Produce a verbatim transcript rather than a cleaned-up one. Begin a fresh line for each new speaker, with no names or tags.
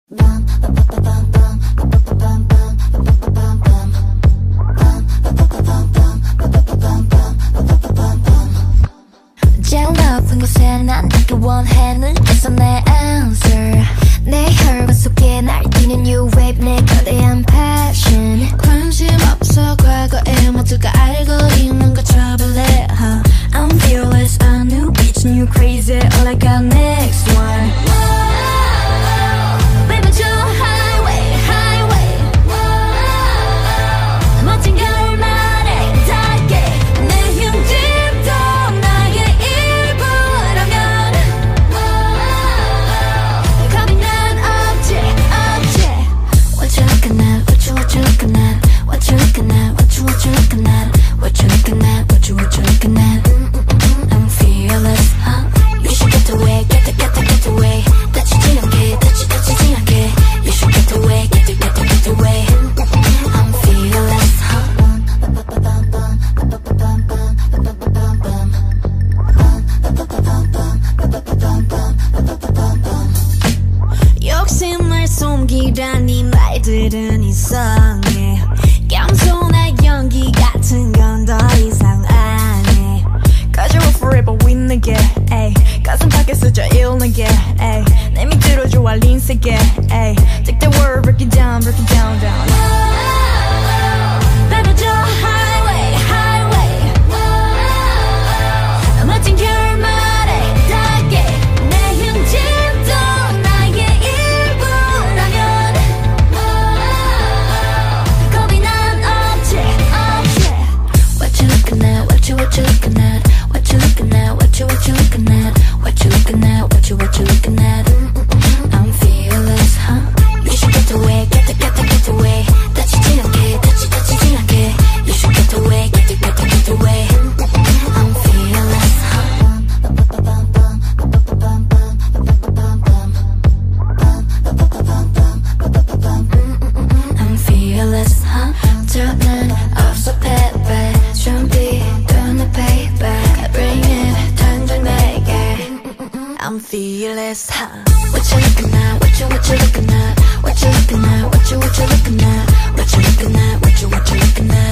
제일 높은 곳에 난 닿기 원해 눈에서 내 answer 내 혈관 속에 날뛰는 new wave 내 거대한 passion 관심 없어 과거의 모두가 알고 있는 거 trouble it huh? I'm fearless a new bitch new crazy all I got next one Baby 저 highway highway 멋진 결말에 닿게 내 흉집도 나의 일부라면 겁이 난 없지 없지 What you looking at what you what you looking at what you looking at what you what you looking at what you looking at what you what you looking at I'm fearless huh? You should get away get the get the get away 다치지 않게 다치 다치지 않게 You should get away get the get the get away I'm fearless huh? 욕심을 숨기라니 말들은 이상해 겸손한 연기 같은 건 더 이상 안 해 Cause you're forever with 내게 가슴 밖에 쓰자 일 내게 내 밑으로 좋아 린세게 Take the world break it down break it down down Baby 저 highway highway 멋진 결말에 닿게 내 흉집도 나의 일부라면 겁이 난 없지 없지 What you looking at what you what you looking at what you looking at what you what you looking at what you looking at what you what you looking at I'm fearless huh You should get away get the get the get away 다치지 않게 다치 다치지 않게 You should get away get the get the get away I'm fearless huh I'm fearless huh 저는 없어 패배 준비된 내 payback Bring it 당장 내게 I'm fearless huh What you looking at what you what you looking at what you looking at what you what you looking at what you looking at what you what you looking at